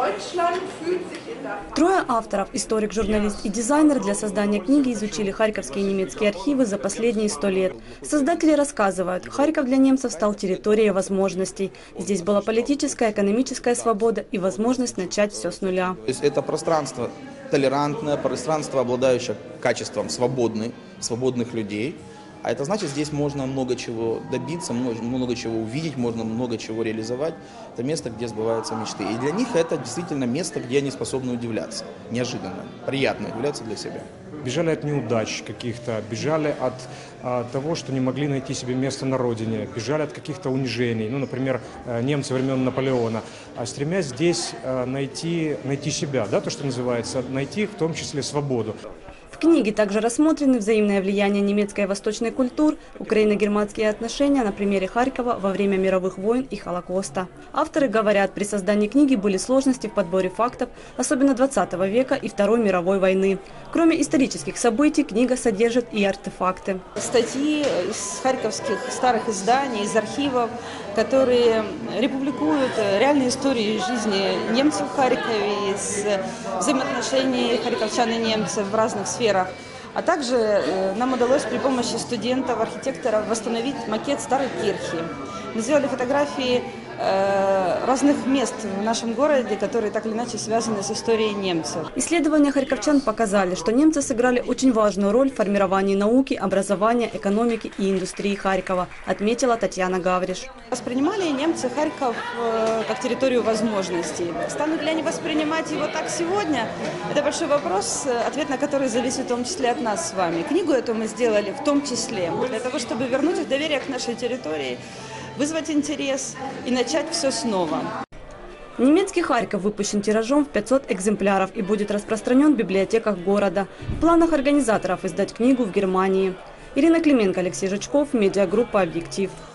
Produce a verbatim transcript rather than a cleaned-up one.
Трое авторов, историк, журналист и дизайнер, для создания книги изучили харьковские и немецкие архивы за последние сто лет. Создатели рассказывают, Харьков для немцев стал территорией возможностей. Здесь была политическая, экономическая свобода и возможность начать все с нуля. То есть это пространство толерантное, пространство, обладающее качеством свободных, свободных людей. А это значит, здесь можно много чего добиться, много чего увидеть, можно много чего реализовать. Это место, где сбываются мечты. И для них это действительно место, где они способны удивляться. Неожиданно, приятно удивляться для себя. Бежали от неудач каких-то, бежали от а, того, что не могли найти себе место на родине, бежали от каких-то унижений, ну, например, немцы времен Наполеона, а стремясь здесь а, найти, найти себя, да, то, что называется, найти в том числе свободу. В книге также рассмотрены взаимное влияние немецкой и восточной культур, украино-германские отношения на примере Харькова во время мировых войн и Холокоста. Авторы говорят, при создании книги были сложности в подборе фактов, особенно двадцатого века и Второй мировой войны. Кроме исторических событий, книга содержит и артефакты. Статьи из харьковских старых изданий, из архивов, которые републикуют реальные истории жизни немцев в Харькове, из взаимоотношений харьковчан и немцев в разных сферах. А также нам удалось при помощи студентов, архитекторов восстановить макет старой кирхи. Мы сделали фотографии разных мест в нашем городе, которые так или иначе связаны с историей немцев. Исследования харьковчан показали, что немцы сыграли очень важную роль в формировании науки, образования, экономики и индустрии Харькова, отметила Татьяна Гавриш. Воспринимали немцы Харьков как территорию возможностей. Станут ли они воспринимать его так сегодня? Это большой вопрос, ответ на который зависит в том числе от нас с вами. Книгу эту мы сделали в том числе для того, чтобы вернуть их доверие к нашей территории, вызвать интерес и начать все снова. Немецкий Харьков выпущен тиражом в пятьсот экземпляров и будет распространен в библиотеках города. В планах организаторов издать книгу в Германии. Ирина Клименко, Алексей Жучков, медиагруппа «Объектив».